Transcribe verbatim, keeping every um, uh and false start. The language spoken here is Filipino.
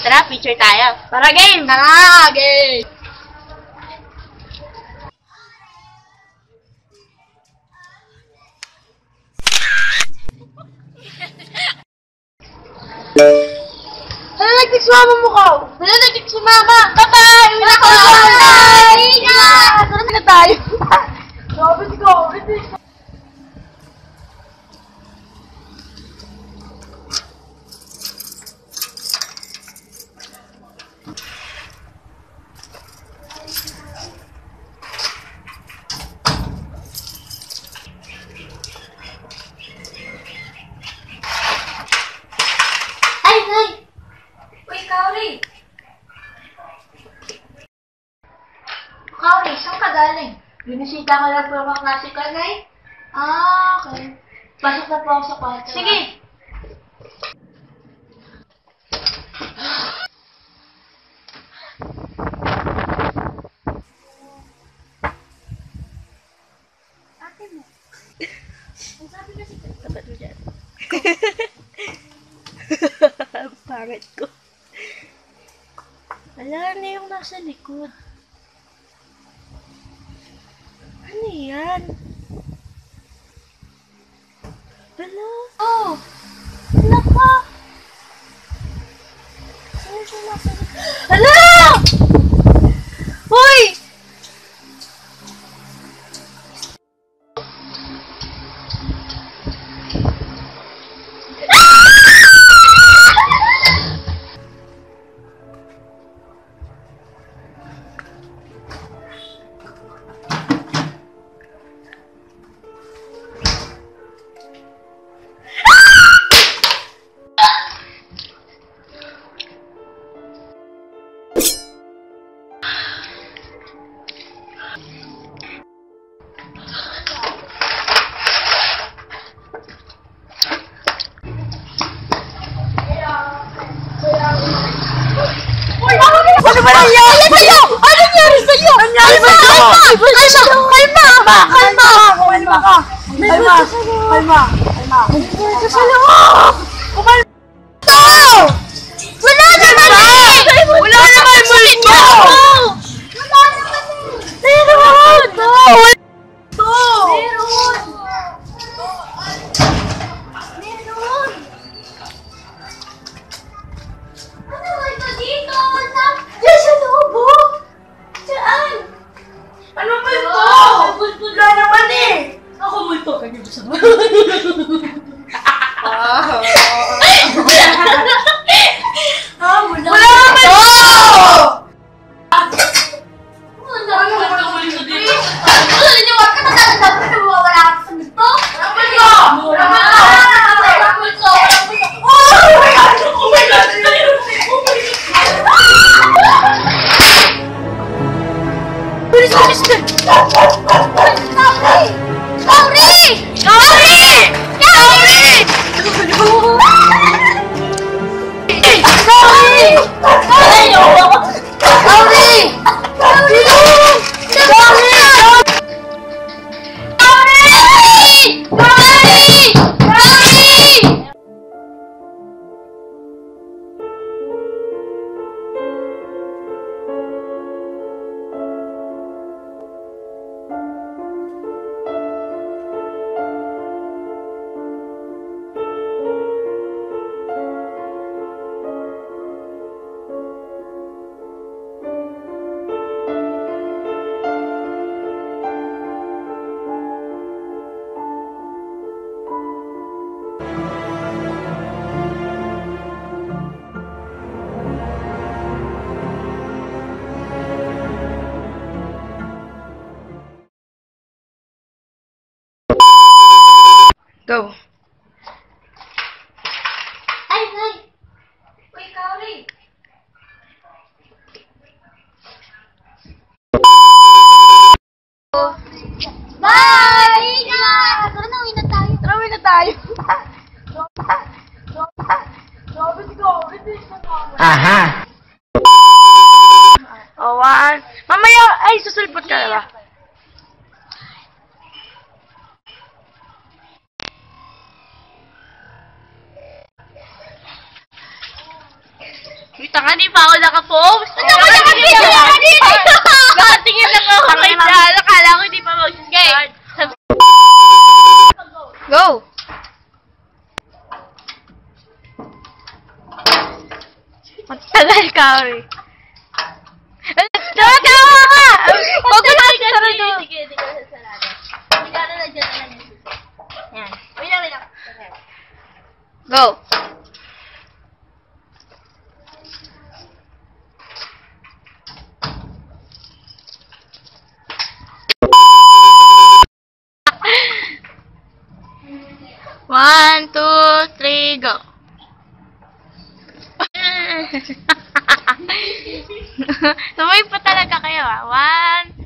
Tara, picture tayo. Tara, game! Tara, game! Ano nag-text mama mo ko? Ano nag-text si mama? Bye-bye! Uwi na ko! Bye! Ingat! Tara na tayo. Gabit ko! Ay, Nay! Uy, Kaori! Kaori, saan ka galing? Binisita ko lang po ang klase ko, Nay. Ah, okay. Pasok na po ako sa kwarto. Sige! Ate mo. Ang sabi kasi ko. Dapat mo dyan. Pangit ko. Ala na yung nasa likod. Ano yan? Ala? Oh! Ala pa! Sino siya nasa likod? Ala! Hoy! Ano ba nangyari sa'yo? Ano nangyari sa'yo? Ano nangyari sa'yo? Kalma! Kalma! Kalma! Kalma ka! Kalma! Kalma! Kalma! Ano nangyari sa'yo? Kumalma! Ito! Wala naman eh! Wala naman multo! Wala naman eh! Meron! Meron! Meron! Meron! Ano ba ito dito? Diyan sa loob, oh! Diyan! Ano ba ito? Wala naman eh! Ako multo ka niyo sa mga. Ah, wala naman ito! Wala naman ito dito. Wala niniwag ka na talaga dapat na mawawala ka sa multo? Wala naman ito! Wala naman ito! Wala naman ito! Oh my God! Oh my God! Bilis, bilis, bilis! Kauri! Kauri! Kauri! Kauri! Kauri! Kauri! Go. Ay, Nay! Uy, Kaori! Bye! Ingat! Tara na, uwi na tayo. Tara, uwi na tayo. Aha! Awan. Mamaya, ay, susulpot ka na ba? Wait, nga, di pa ako nakapost. Ano ba naman video na kanina? Nakatingin lang ako kay Dad. Akala ko di pa mag-start. Go! Matagal ka, Ori. Tama, tama ka! Huwag mo lang sarado. Sige, sige, sige, sarado. Wait lang, na dyan na lang. Yan. Wait lang, wait lang. Go! One, two, three, go! Sabay pa talaga kayo ah. One,